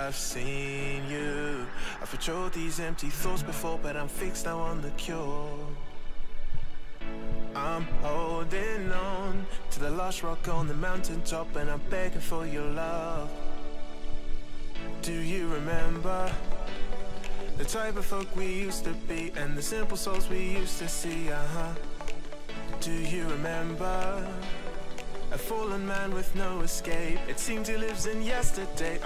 I've seen you. I've patrolled these empty thoughts before, but I'm fixed now on the cure. I'm holding on to the last rock on the mountaintop, and I'm begging for your love. Do you remember the type of folk we used to be, and the simple souls we used to see? Do you remember a fallen man with no escape? It seems he lives in yesterday.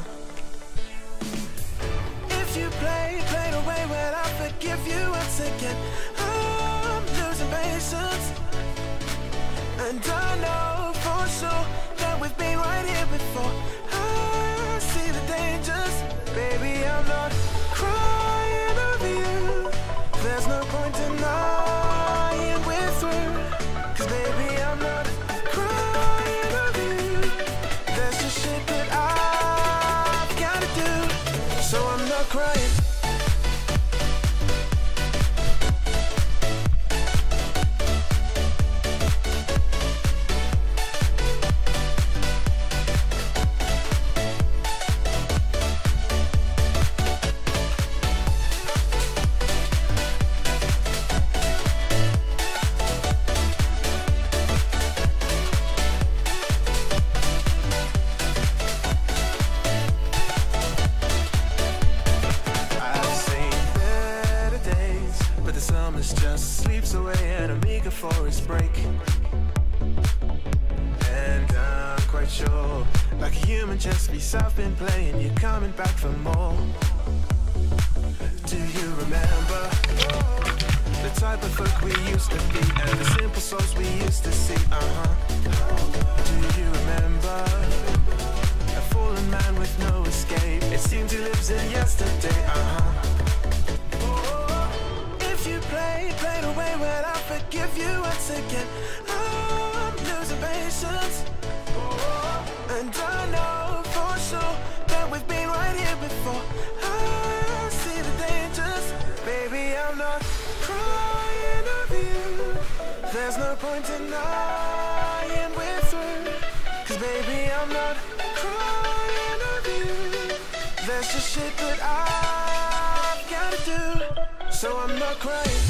If you played away, well, I forgive you once again. I'm losing patience, and I know for sure that we've been right here before. I see the dangers, baby, I'm not crying over you. There's no point denying we're through, 'cause baby, I'm not crying over you. There's just shit that I've gotta do, so I'm not crying. Just sleeps away at a meager forest break, and I'm quite sure, like a human chess piece I've been playing, you're coming back for more. Do you remember the type of folk we used to be, and the simple souls we used to see? Do you remember a fallen man with no escape? It seems he lives in yesterday. If you played away, well, I forgive you once again. I'm losing patience, and I know for sure that we've been right here before. I see the dangers, baby, I'm not crying over you. There's no point denying we're through, 'cause baby, I'm not crying over you. There's just shit that I've gotta do, so I'm not crying.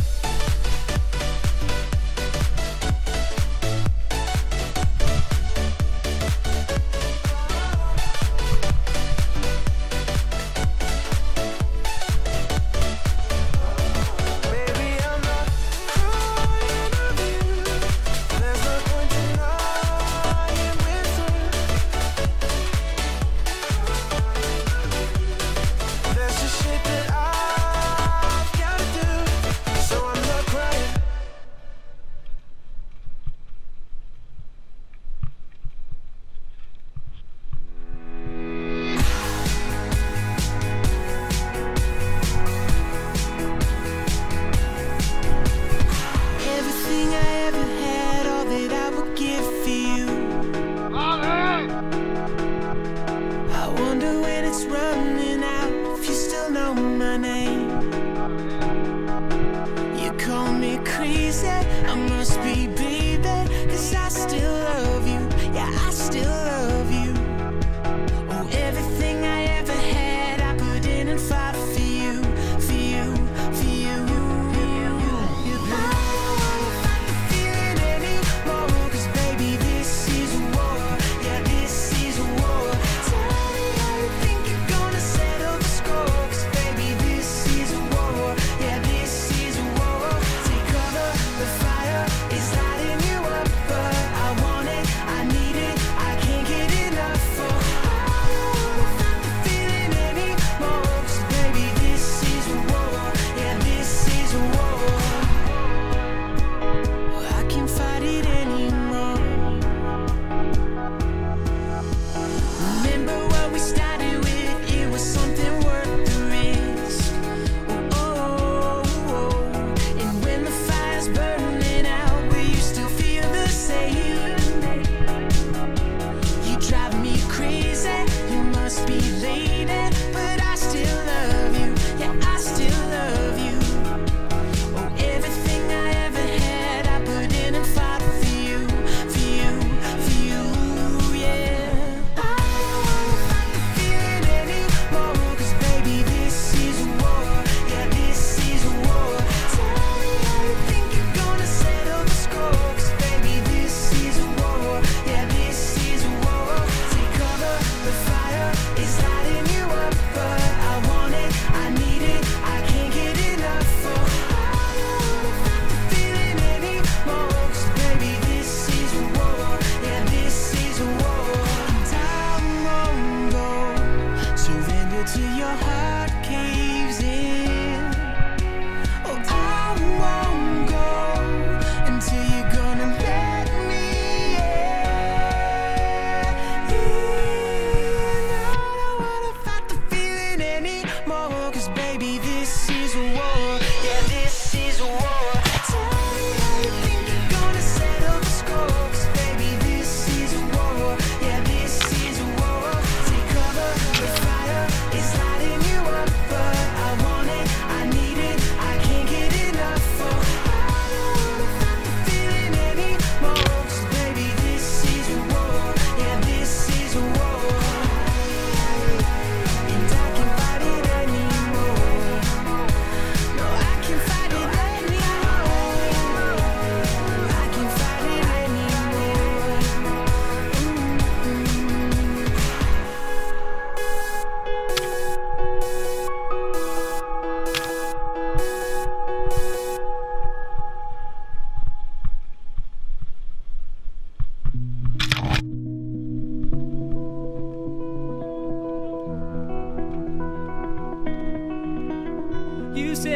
So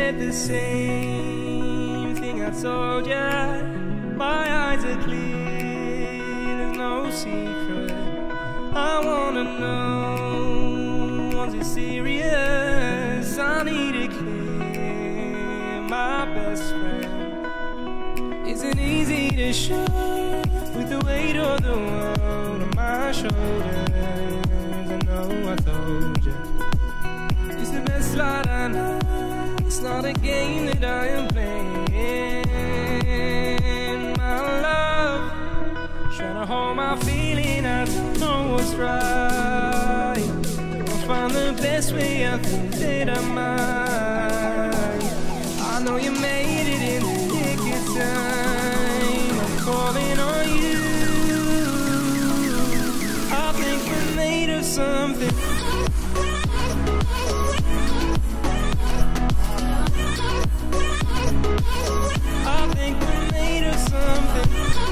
said the same thing I told ya. My eyes are clear, there's no secret. I wanna know, was it serious? I need it clear, my best friend. Isn't easy to show with the weight of the world on my shoulders. I know I told you, it's the best light I know. It's not a game that I am playing. My love, trying to hold my feeling, I don't know what's right. I'll find the best way, I think that I might. I know you made it in the nick of time. I'm calling on you. I think we're made of something. I think we're made of something.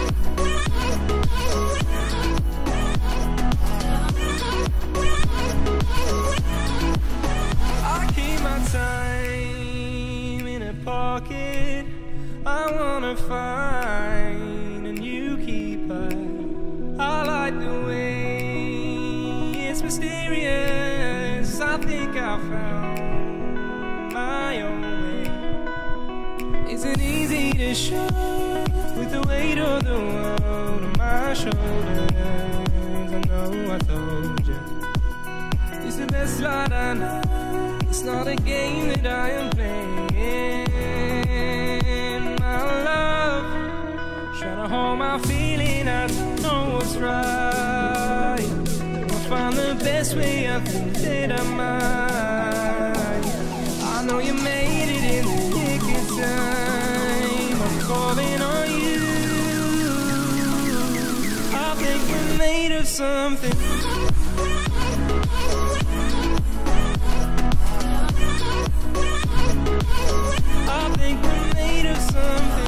I keep my time in a pocket. I wanna find a new keeper. I like the way it's mysterious. I think I found my own way. Isn't easy to show with the weight of the world on my shoulders. I know I told you, it's the best light I know. It's not a game that I am playing. My love, trying to hold my feeling, I don't know what's right. I'll find the best way, I think that I might. I know you made it in the nick of time. I'm calling on you. I think we're made of something. I think we're made of something.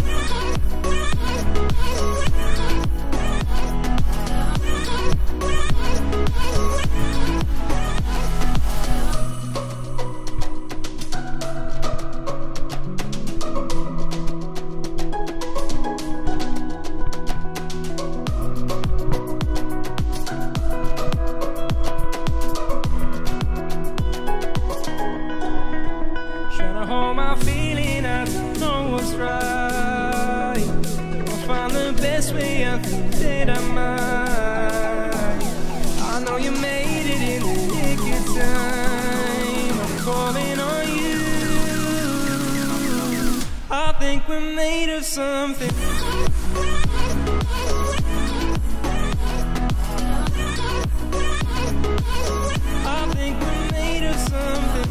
Hold my feeling, I don't know what's right. I'll find the best way, I think that I might. I know you made it in the nick of time. I'm calling on you. I think we're made of something. I think we're made of something.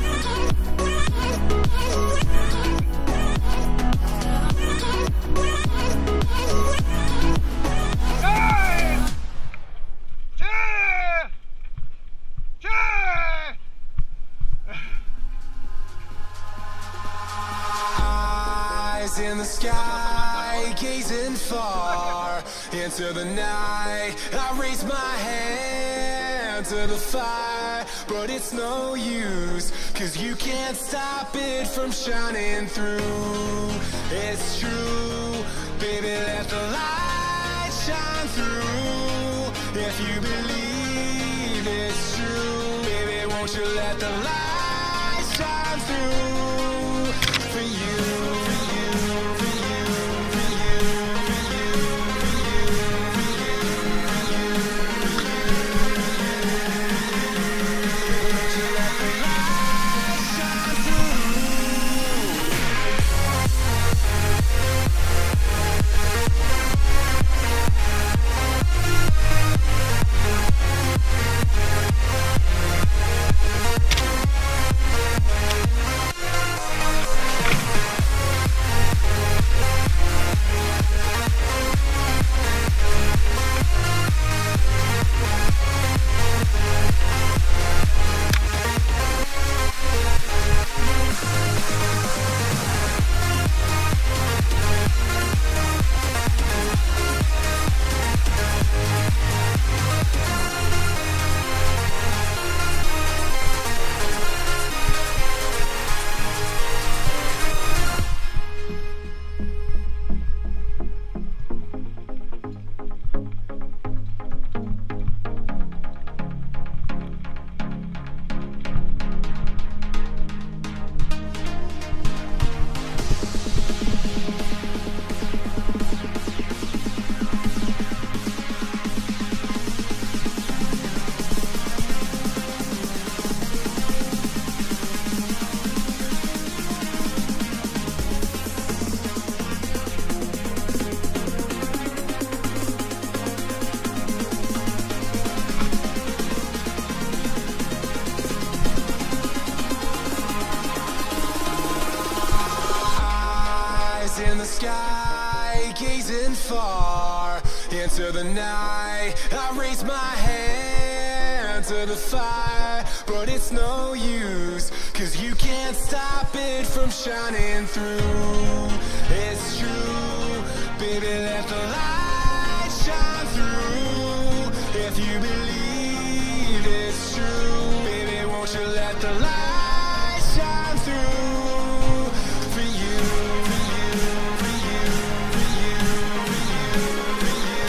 In the sky, gazing far into the night, I raise my hand to the fire, but it's no use, 'cause you can't stop it from shining through. It's true, baby, let the light shine through. If you believe it's true, baby, won't you let the light shine through for you. into the night. I raise my hand to the fire, but it's no use, 'cause you can't stop it from shining through. It's true, baby, let the light shine through. If you believe it's true, baby, won't you let the light shine through for you, for you, for you, for you, for you, for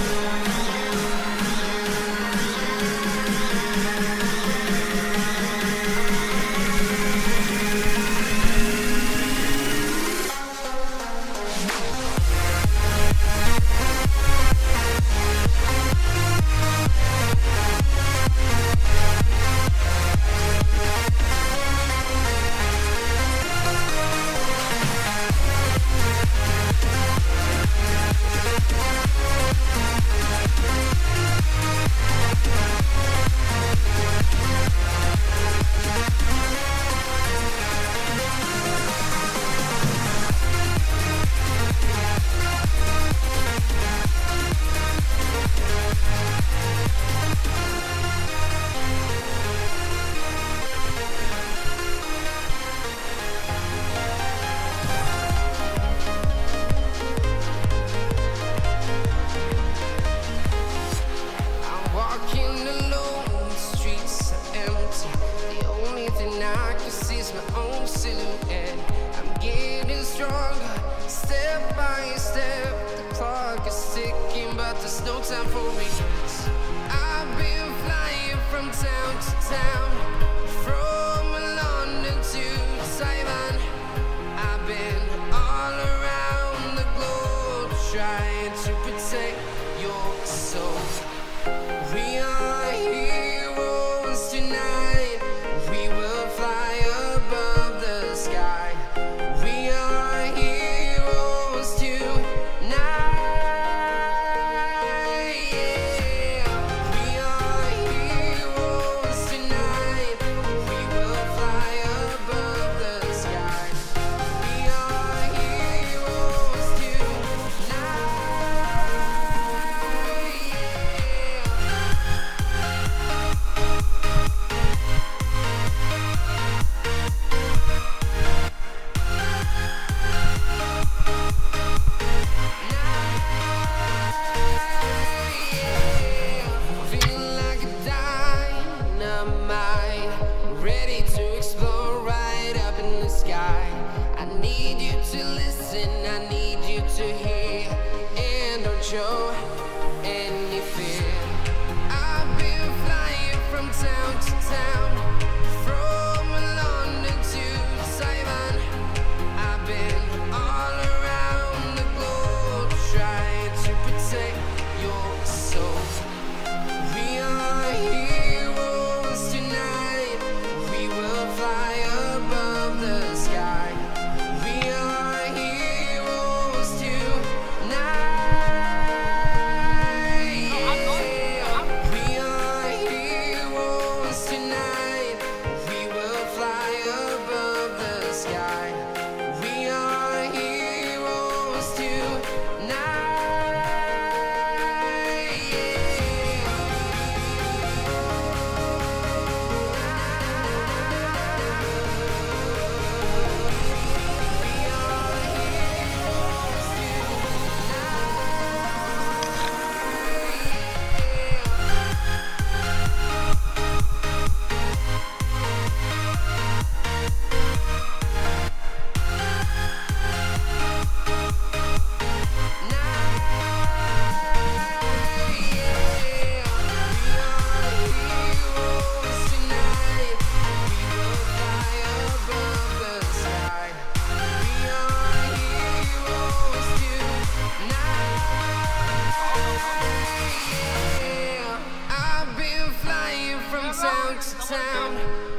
town,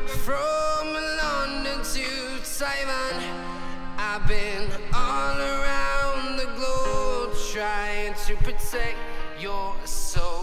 from London to Taiwan. I've been all around the globe trying to protect your soul.